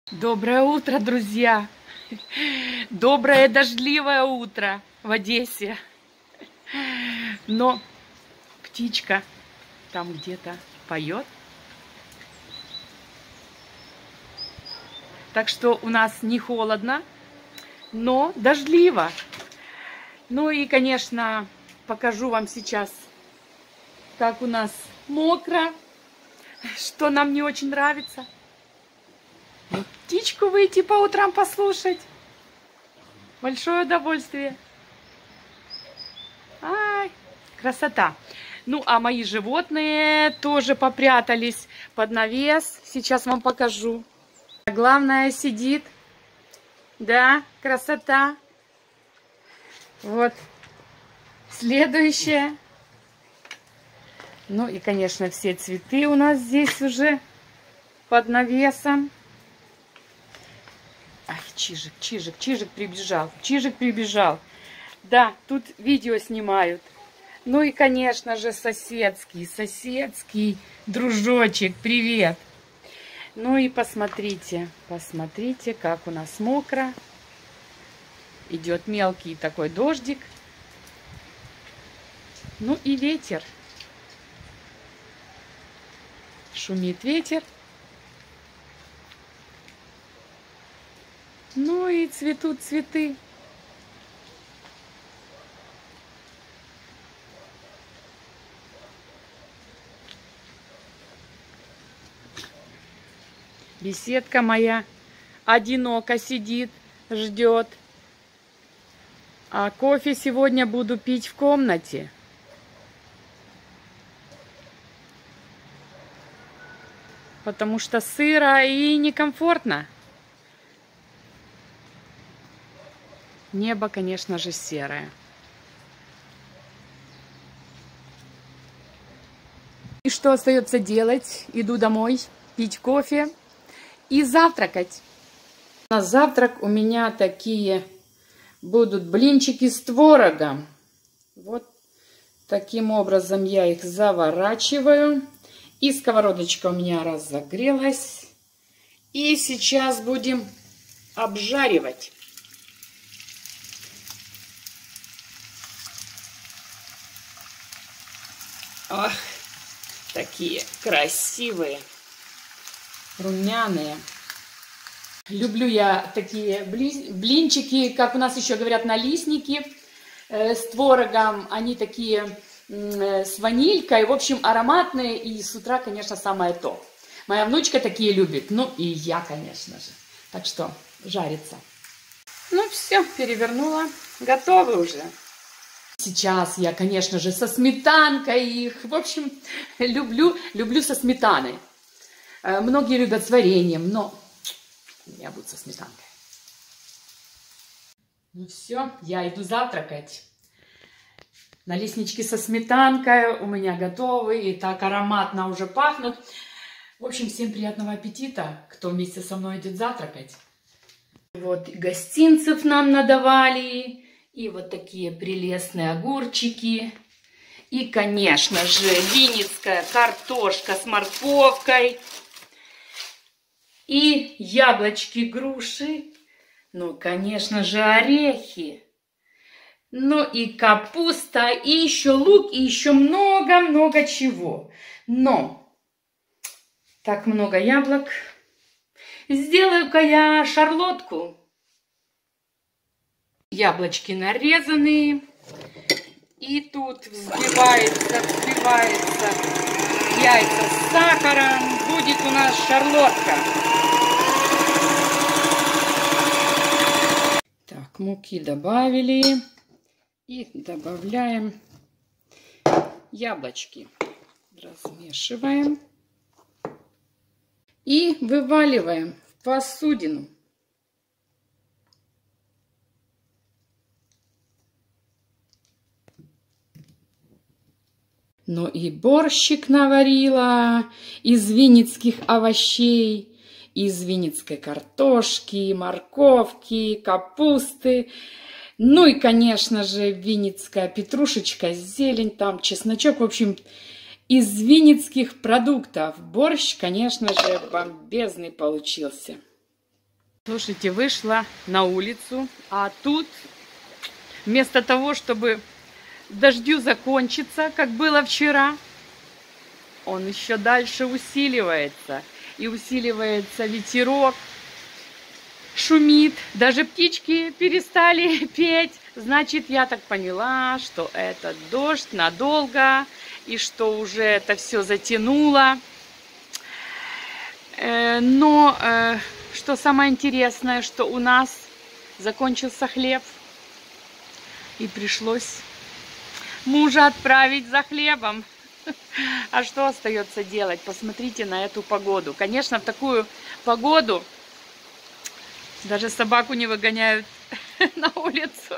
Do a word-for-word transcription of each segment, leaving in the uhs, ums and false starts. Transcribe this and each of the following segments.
Доброе утро, друзья! Доброе дождливое утро в Одессе. Но птичка там где-то поет. Так что у нас не холодно, но дождливо. Ну и, конечно, покажу вам сейчас, как у нас мокро, что нам не очень нравится. Вот птичку выйти по утрам послушать. Большое удовольствие. Ай, красота. Ну, а мои животные тоже попрятались под навес. Сейчас вам покажу. Главное сидит. Да, красота. Вот. Следующее. Ну и, конечно, все цветы у нас здесь уже под навесом. Ай, Чижик, Чижик, Чижик прибежал, Чижик прибежал. Да, тут видео снимают. Ну и, конечно же, соседский, соседский дружочек, привет. Ну и посмотрите, посмотрите, как у нас мокро. Идет мелкий такой дождик. Ну и ветер. Шумит ветер. Ну и цветут цветы. Беседка моя одиноко сидит, ждет. А кофе сегодня буду пить в комнате. Потому что сыро и некомфортно. Небо, конечно же, серое. И что остается делать? Иду домой пить кофе и завтракать. На завтрак у меня такие будут блинчики с творогом. Вот таким образом я их заворачиваю. И сковородочка у меня разогрелась. И сейчас будем обжаривать. Ох, такие красивые, румяные. Люблю я такие блинчики, как у нас еще говорят, налистники э, с творогом. Они такие э, с ванилькой, в общем, ароматные. И с утра, конечно, самое то. Моя внучка такие любит. Ну и я, конечно же. Так что жарится. Ну все, перевернула. Готовы уже. Сейчас я, конечно же, со сметанкой их. В общем, люблю, люблю со сметаной. Многие любят с вареньем, но я буду со сметанкой. Ну все, я иду завтракать. Налистнички со сметанкой у меня готовы. И так ароматно уже пахнут. В общем, всем приятного аппетита, кто вместе со мной идет завтракать. Вот гостинцев нам надавали. И вот такие прелестные огурчики. И, конечно же, винницкая картошка с морковкой. И яблочки, груши. Ну, конечно же, орехи. Ну и капуста, и еще лук, и еще много-много чего. Но так много яблок. Сделаю-ка я шарлотку. Яблочки нарезанные. И тут взбивается, взбивается яйца с сахаром. Будет у нас шарлотка. Так, муки добавили. И добавляем яблочки. Размешиваем. И вываливаем в посудину. Но и борщик наварила из винницких овощей, из винницкой картошки, морковки, капусты. Ну и, конечно же, винницкая петрушечка, зелень, там чесночок. В общем, из винницких продуктов борщ, конечно же, бомбезный получился. Слушайте, вышла на улицу, а тут вместо того, чтобы дождю закончиться, как было вчера, он еще дальше усиливается. И усиливается ветерок, шумит, даже птички перестали петь. Значит, я так поняла, что это дождь надолго, и что уже это все затянуло. Но что самое интересное, что у нас закончился хлеб, и пришлось мужа отправить за хлебом. А что остается делать? Посмотрите на эту погоду. Конечно, в такую погоду даже собаку не выгоняют на улицу.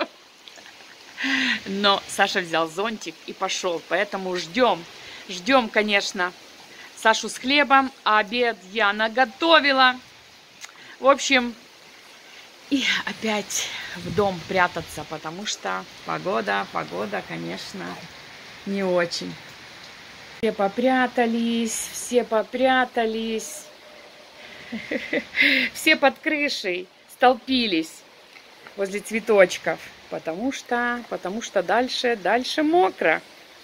Но Саша взял зонтик и пошел. Поэтому ждем. Ждем, конечно, Сашу с хлебом. А обед я наготовила. В общем, и опять в дом прятаться, потому что погода, погода, конечно, не очень. Все попрятались, все попрятались, все под крышей столпились возле цветочков, потому что, потому что дальше, дальше мокро.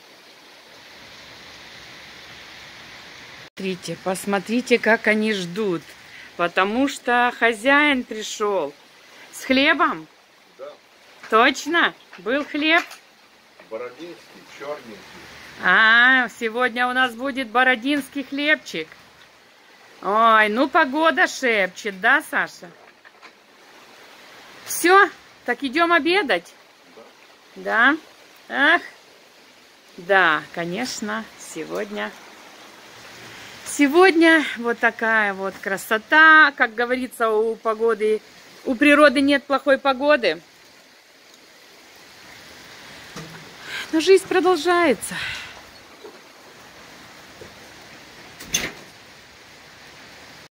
Смотрите, посмотрите, как они ждут, потому что хозяин пришел с хлебом. Да. Точно? Был хлеб? Бородинский, черненький. А, сегодня у нас будет бородинский хлебчик. Ой, ну погода шепчет, да, Саша? Все, так идем обедать? Да. Да? Ах, да, конечно, сегодня. Сегодня вот такая вот красота. Как говорится, у погоды, у природы нет плохой погоды. Но жизнь продолжается.